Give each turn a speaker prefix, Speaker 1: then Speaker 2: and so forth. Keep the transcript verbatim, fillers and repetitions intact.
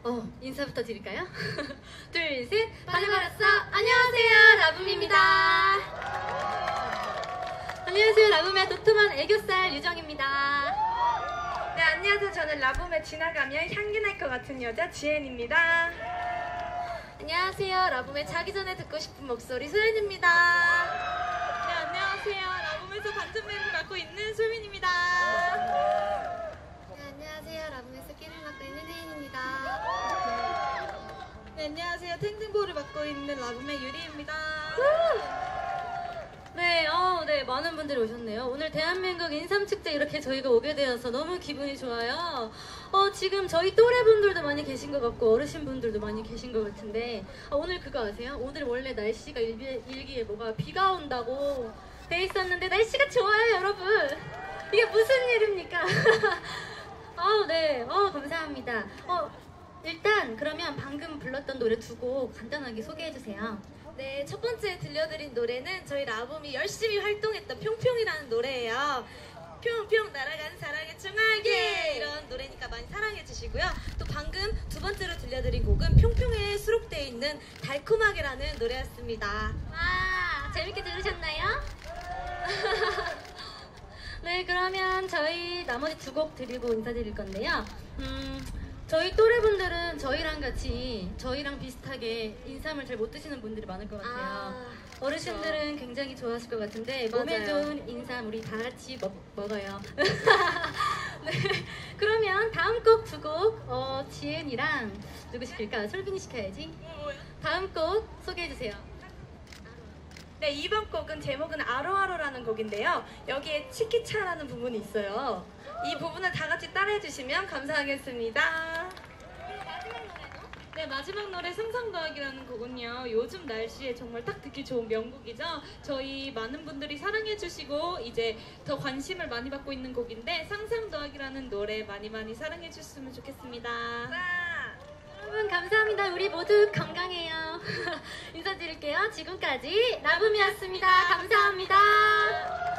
Speaker 1: 어, 인사부터 드릴까요? 둘, 셋! 반해버렸어! 안녕하세요, 라붐입니다. 안녕하세요, 라붐의 도톰한 애교살 유정입니다.
Speaker 2: 네, 안녕하세요. 저는 라붐에 지나가면 향기 날 것 같은 여자 지엔입니다.
Speaker 1: 안녕하세요, 라붐의 자기 전에 듣고 싶은 목소리 소연입니다.
Speaker 3: 네, 안녕하세요. 라붐에서 반전 메인을 맡고 있는 솔민입니다.
Speaker 1: 네, 안녕하세요, 라붐에서 끼를 맡고 있는 혜인입니다.
Speaker 3: 네, 안녕하세요. 탱탱볼을 맡고 있는 라붐의 유리입니다.
Speaker 1: 네, 어, 네, 많은 분들이 오셨네요. 오늘 대한민국 인삼축제 이렇게 저희가 오게 되어서 너무 기분이 좋아요. 어, 지금 저희 또래분들도 많이 계신 것 같고 어르신분들도 많이 계신 것 같은데 아, 오늘 그거 아세요? 오늘 원래 날씨가 일기, 일기예보가 비가 온다고 돼 있었는데 날씨가 좋아요, 여러분. 이게 무슨 일입니까? 아우, 네, 어, 감사합니다. 어, 일단 그러면 방금 불렀던 노래 두 곡 간단하게 소개해주세요.
Speaker 3: 네, 첫 번째 들려드린 노래는 저희 라붐이 열심히 활동했던 평평이라는 노래예요. 평평 날아간 사랑의 총알기 이런 노래니까 많이 사랑해 주시고요. 또 방금 두 번째로 들려드린 곡은 평평에 수록되어 있는 달콤하게라는 노래였습니다.
Speaker 1: 와, 재밌게 들으셨나요? 네, 그러면 저희 나머지 두 곡 드리고 인사드릴 건데요. 음, 저희 또래분들은 저희랑 같이 저희랑 비슷하게 인삼을 잘 못 드시는 분들이 많을 것 같아요.
Speaker 3: 아,
Speaker 1: 어르신들은 굉장히 좋아하실 것 같은데 몸에
Speaker 3: 맞아요.
Speaker 1: 좋은 인삼 우리 다 같이 먹, 먹어요. 네, 그러면 다음 곡 두 곡 어, 지은이랑 누구 시킬까? 솔빈이 시켜야지. 다음 곡 소개해주세요.
Speaker 2: 네, 이번 곡은 제목은 아로아로라는 곡인데요. 여기에 치키차라는 부분이 있어요. 이 부분을 다 같이 따라해 주시면 감사하겠습니다.
Speaker 3: 네, 마지막 노래 상상 더하기라는 곡은요, 요즘 날씨에 정말 딱 듣기 좋은 명곡이죠. 저희 많은 분들이 사랑해 주시고 이제 더 관심을 많이 받고 있는 곡인데 상상 더하기라는 노래 많이 많이 사랑해 주셨으면 좋겠습니다.
Speaker 1: 여러분 감사합니다. 우리 모두 건강해요. 인사드릴게요. 지금까지 라붐이었습니다. 감사합니다.